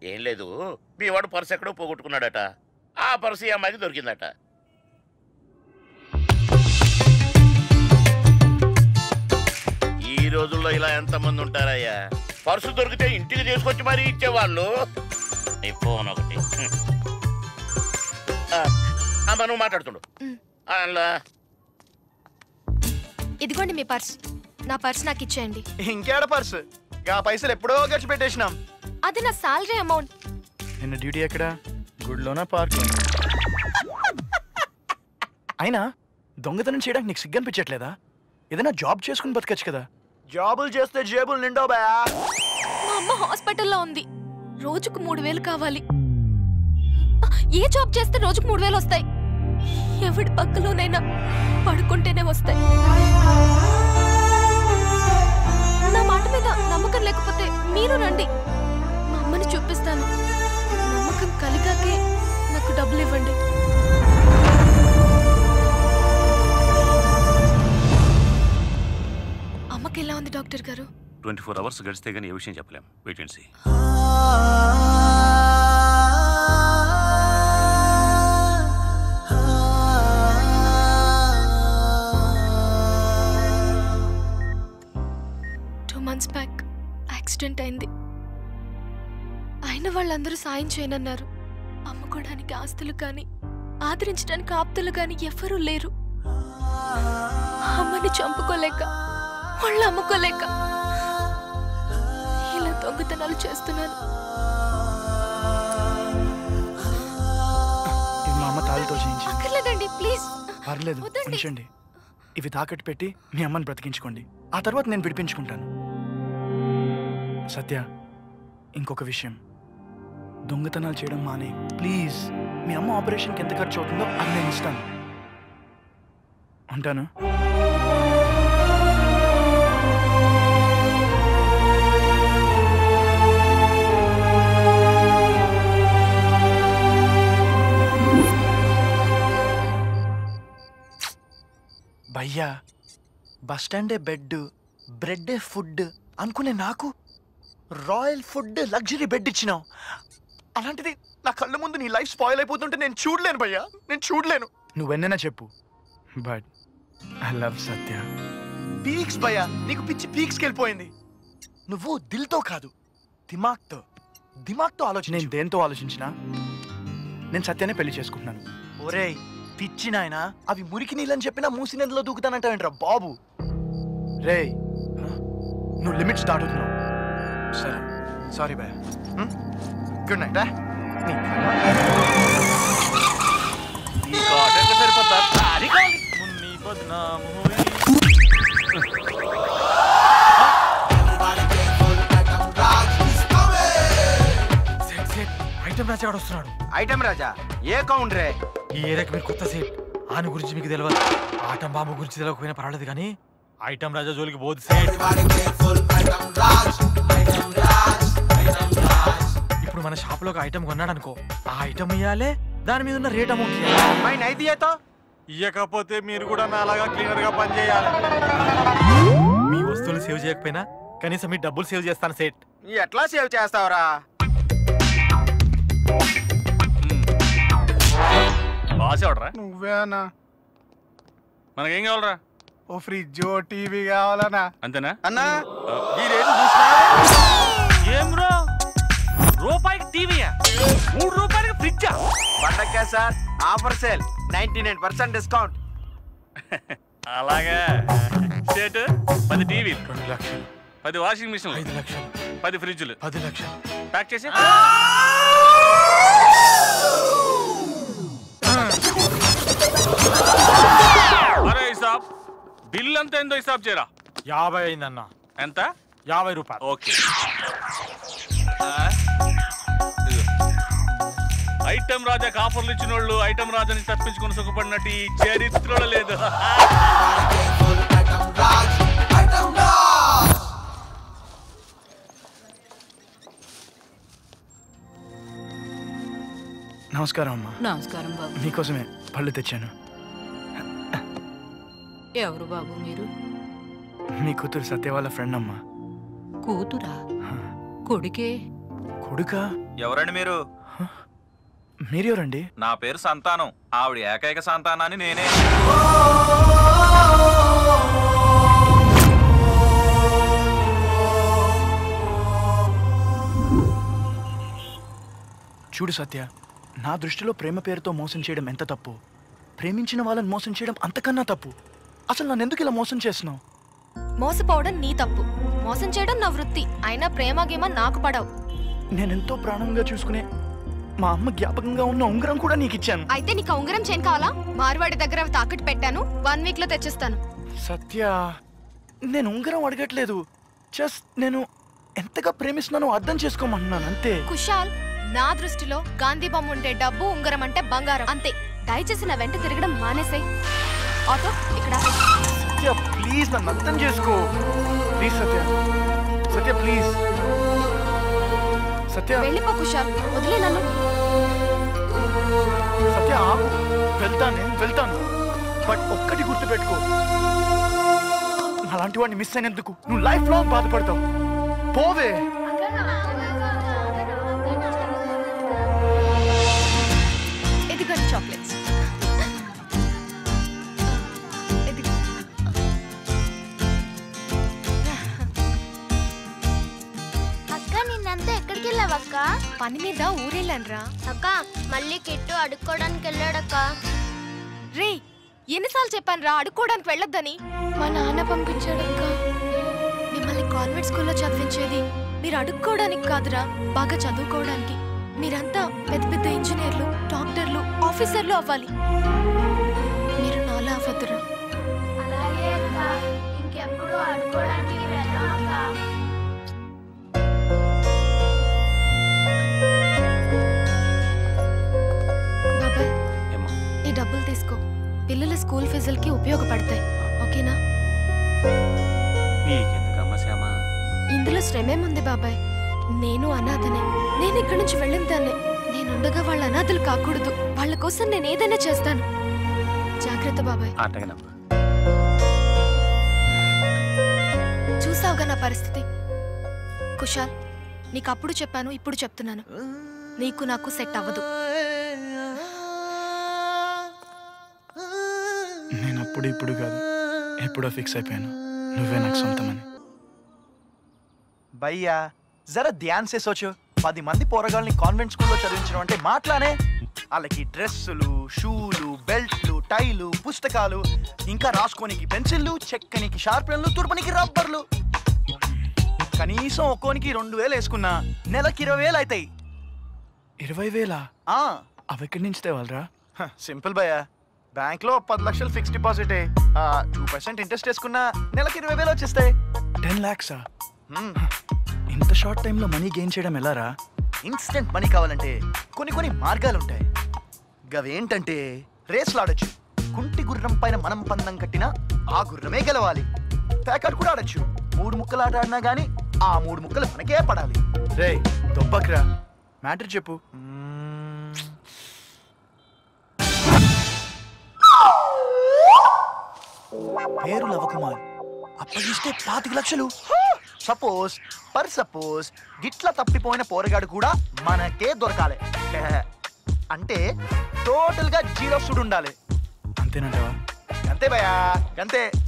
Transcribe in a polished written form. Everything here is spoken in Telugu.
ఏం లేదు, మీ వాడు పర్సు ఎక్కడో పోగొట్టుకున్నాడట. ఆ పర్సు ఈ అమ్మాయికి దొరికిందట. ఈ రోజుల్లో ఇలా ఎంతమంది ఉంటారయ్యా? పర్సు దొరికితే ఇంటికి తీసుకొచ్చి మరీ ఇచ్చేవాళ్ళు. నీ ఫోన్ ఒకటి అమ్మ, నువ్వు మాట్లాడుతుండు. ఇదిగోండి మీ పర్స్. నా పర్స్ నాకు ఇచ్చేయండి. ఇంకేడ పర్సు? ఆ పైసలు ఎప్పుడో ఖర్చు పెట్టేసినాం. అది నా సాలరీ అమౌంట్. నిన్న డ్యూటీ ఎక్కడ? గుడిలోనా పార్క్? అయినా దొంగతనం చేయడానికి నీకు సిగ్గు అనిపించట్లేదా? ఏదైనా జాబ్ చేసుకుని బతకచ్చు కదా. జాబులు చేస్తే జేబులు నిండవు బా. మా అమ్మ హాస్పిటల్లో ఉంది. రోజుకు 3000 కావాలి. ఏ జాబ్ చేస్తే రోజుకు 3000 వస్తాయి? ఎవడి పక్కలోనైనా పడుకుంటేనే వస్తాయి. నా మాట మీద నమ్మకం లేకపోతే మీరు రండి, మా అమ్మని చూపిస్తాను. నమ్మకం కలిగాకే నాకు డబ్బులు ఇవ్వండి. అమ్మకి ఎలా ఉంది డాక్టర్ గారు? 24 అవర్స్ గడిస్తే గానీ ఏ విషయం చెప్పలేం. Wait and see. Months back accident అయింది. అయిన వాళ్ళందరూ సాయం చేయనన్నారు. అమ్ముకోవడానికి ఆస్తులు కానీ ఆదరించడానికి ఆప్తులు కానీ ఎవ్వరూ లేరు. అమ్మని చంపుకోలేక, వాళ్ళు అమ్ముకోలేక ఇలా దొంగతనాలు చేస్తున్నాను. మా అమ్మ తాళితో చేయించి. అక్కర్లేదండి, ప్లీజ్. పర్లేదు, ఉంచండి. ఇవి తాకట్టు పెట్టి మీ అమ్మని బ్రతికించుకోండి. ఆ తర్వాత నేను విడిపించుకుంటాను. సత్య, ఇంకొక విషయం, దొంగతనాలు చేయడం మానే ప్లీజ్. మీ అమ్మ ఆపరేషన్కి ఎంత ఖర్చు అవుతుందో అది నేను ఇస్తాను. ఉంటాను. భయ్యా, బస్ స్టాండే బెడ్, బ్రెడ్డే ఫుడ్ అనుకునే నాకు రాయల్ ఫుడ్ లగ్జరీ బెడ్ ఇచ్చినావు. అలాంటిది నా కళ్ళ ముందు నీ లైఫ్ స్పాయిల్ అయిపోతుంటే నేను చూడలేను భయ్యా, నేను చూడలేను. నువ్వెన్నైనా చెప్పు, but I love Satya. Peaks భయ్యా, నీకు పిచ్చి పీక్స్కి వెళ్ళిపోయింది. నువ్వు దిల్తో కాదు, దిమాగ్తో ఆలోచన. నేను దేంతో ఆలోచించినా నేను సత్యానే పెళ్లి చేసుకుంటున్నాను. ఒరేయ్ పిచ్చి నాయనా, అవి మురికి నీళ్ళని చెప్పినా మూసి నదిలో దూకుతానంటావేంట్రా బాబు. రేయ్, నువ్వు లిమిట్స్ దాటుతున్నావు. సరే, సారీ భయ్యా. Good night. ఐటమ్ రాజా వస్తున్నాడు. ఐటమ్ రాజా ఏ కౌంట్ రే? ఈ ఏరియాకి మీరు కొత్త సేట్. ఆయన గురించి మీకు తెలియదు. ఆటం బాంబు గురించి తెలియకపోయినా పర్వాలేదు, కానీ ఐటమ్ రాజా జోలికి పోదు సేట్. ఇప్పుడు మన షాప్ లో ఒక ఐటమ్ కొన్నాడు అనుకో, ఆ ఐటమ్ ఇయ్యాలే, దాని మీద ఉన్న రేట్ అమౌంట్ ఇయ్యకపోతే మీరు కూడా నాలాగా క్లీనర్ గా పని చేయాలి. మీ వస్తువులు సేవ్ చేయకపోయినా కనీసం మీ డబ్బులు సేవ్ చేస్తాను సేట్. ఎట్లా సేవ్ చేస్తావురా? బాసేవడరా? నువ్వేనా? మనకేం కావాలరా? ఓ ఫ్రిడ్జ్, ఓ టీవీ కావాలనా? అంతేనా అన్నా? ఏం బ్రో, రూపాయికి టీవీయా? 3 రూపాయలకి ఫ్రిడ్జా? పండగ సార్, ఆఫర్ సేల్, 99% డిస్కౌంట్. అలాగా సేటు 10 టీవీలు, 2 లక్షలు, 10 వాషింగ్ మిషన్లు, 5 లక్షలు, 10 ఫ్రిడ్జ్లు, 10 లక్షలు ప్యాక్ చేసి. అరే హిసాబ్, బిల్ అంతా ఎంతో హిసాబ్ చేయరా. 50 అయిందన్న. ఎంత? 50 రూపాయలు. ఓకే. ఐటమ్ రాజాకి ఆఫర్లు ఇచ్చిన వాళ్ళు ఐటమ్ రాజాని తప్పించుకుని సుఖపడినట్టు ఈ చరిత్రలో లేదు. నమస్కారం అమ్మా. నమస్కారం బాబు. మీకోసమే పళ్ళు తెచ్చాను. ఎవరు బాబు మీరు? మీ కూతురు సత్య వాళ్ళ ఫ్రెండ్ అమ్మా. కూతురా? కొడుకే? కొడుకా? ఎవరండి మీరు? మీరెవరండి? నా పేరు సంతానం, ఆవిడ ఏకైక సంతానాన్ని నేనే. చూడు సత్య, నా దృష్టిలో ప్రేమ పేరుతో మోసం చేయడం ఎంత తప్పు, ప్రేమించిన వాళ్ళని మోసం చేయడం అంతకన్నా తప్పు. అసలు నన్ను ఎందుకు ఇలా మోసం చేస్తున్నావు? మోసపోవడం నీ తప్పు, మోసం చేయడం నా వృత్తి. అయినా ప్రేమ గేమ నాకు పడవు. నేనెంతో ప్రాణంగా చూసుకునే మా అమ్మ జ్ఞాపకంగా ఉన్న ఉంగరం కూడా నీకు ఇచ్చాను. అయితే నీకు ఉంగరం చైన్ కావాలా? మార్వాడి దగ్గర అవి తాకట్టు పెట్టాను, 1 వీక్ లో తెచ్చిస్తాను. సత్య, నేను ఉంగరం అడగట్లేదు. జస్ట్ నేను ఎంతగా ప్రేమిస్తున్నానో అర్థం చేసుకోమంటున్నాను అంతే. కుశాల్, నా దృష్టిలో గాంధీ బొమ్మ ఉంటే డబ్బు, ఉంగరం అంటే బంగారం అంతే. దయచేసి నా వెంట తిరగడం మానేసాయి. ఆటో ఇక్కడ. సత్య ప్లీజ్ నన్ను అర్థం చేసుకో. Please Satya, Satya please. సత్య వెళ్ళిపో కుశాల్, వదిలే నన్ను. సత్య ఆపు. వెళ్తాను, నేను వెళ్తాను. బట్ ఒక్కటి గుర్తుపెట్టుకో, అలాంటి వాడిని మిస్ అయినందుకు నువ్వు లైఫ్ లాంగ్ బాధపడతావు. పోవే. ఇదిగోండి చాక్లెట్స్. అక్క నిన్నంతా ఎక్కడికి వెళ్ళావక్క? పని మీద ఊరెళ్ళానురా. అక్క మళ్ళీ కిట్టు అడుక్కోవడానికి వెళ్ళాడక్క. రే, ఎన్నిసార్లు చెప్పాను రా అడుక్కోవడానికి వెళ్ళొద్దని? మా నాన్న పంపించాడక్క. మిమ్మల్ని కాన్వెంట్ స్కూల్లో చదివించేది మీరు అడుక్కోవడానికి కాదురా, బాగా చదువుకోవడానికి. మీరంతా పెద్ద పెద్ద ఇంజనీర్లు, డాక్టర్లు, ఆఫీసర్లు అవ్వాలి. మీరు నాలా అవ్వద్దురా. అలాగే అక్క, ఇంకెప్పుడు అడుక్కోవడానికి వెళ్ళాం అక్క. బాబాయ్, ఈ డబ్బులు తీసుకో. పిల్లల స్కూల్ ఫీజులకి ఉపయోగపడతాయి. ఓకేనా? నీకెందుకమ్మా శ్యామ? ఇందులో శ్రమేముంది బాబాయ్? నేను అనాథనే. నేను ఇక్కడి నుంచి వెళ్ళిన దాన్నే. నేనుండగా వాళ్ళ అనాథలు కాకూడదు. వాళ్ళ కోసం నేను ఏదైనా చేస్తాను. జాగ్రత్త బాబాయ్. చూసావుగా నా పరిస్థితి. కుశాల్, నీకు అప్పుడు చెప్పాను, ఇప్పుడు చెప్తున్నాను, నీకు నాకు సెట్ అవ్వదు. నేను అప్పుడు ఇప్పుడు కాదు, ఎప్పుడో ఫిక్స్ అయిపోయాను, నువ్వే నాకు సొంతమని. భయ్యా జరా ధ్యాన్ సే సోచు. 10 మంది పోరగాళ్ళని కాన్వెంట్ స్కూల్లో చదివించడం అంటే మాట్లానే. వాళ్ళకి డ్రెస్సులు, షూలు, బెల్ట్లు, టైలు, పుస్తకాలు, ఇంకా రాసుకోనికి పెన్సిళ్ళు, చెక్కనికి షార్పెన్లు, తుర్పనికి రబ్బర్లు. కనీసం ఒక్కోనికి 2000 వేసుకున్నా నెలకి 20,000 అవుతాయి. 20,000? అవి ఎక్కడి నుంచి తేవాలరా? సింపుల్ భయ్యా, బ్యాంక్ లో 10 లక్షలు ఫిక్స్ డిపాజిట్, 2% ఇంట్రెస్ట్ వేసుకున్నా నెలకి 20,000 వచ్చేస్తాయి. 10 lakhs? ఇంత షార్ట్ టైంలో మనీ గెయిన్ చేయడం ఎలారా? ఇన్స్టెంట్ మనీ కావాలంటే కొన్ని మార్గాలు ఉంటాయి. గవేంటంటే రేస్లు ఆడొచ్చు. కుంటి గుర్రం పైన మనం పందం కట్టినా ఆ గుర్రమే గెలవాలి. ప్యాకెట్ కూడా ఆడొచ్చు. 3 ముక్కలు ఆట ఆడినా గానీ ఆ 3 ముక్కలు మనకే పడాలి. రే దొబ్బక్రా, మ్యాటర్ చెప్పు. పేరు లవకుమార్, అప్పగిస్తే 25 లక్షలు. సపోజ్ గిట్ల తప్పిపోయిన పోరగాడు కూడా మనకే దొరకాలి. అంటే టోటల్ గా 0 సుడు ఉండాలి. అంతేనంటావా? అంతే భయ్యా, అంతే.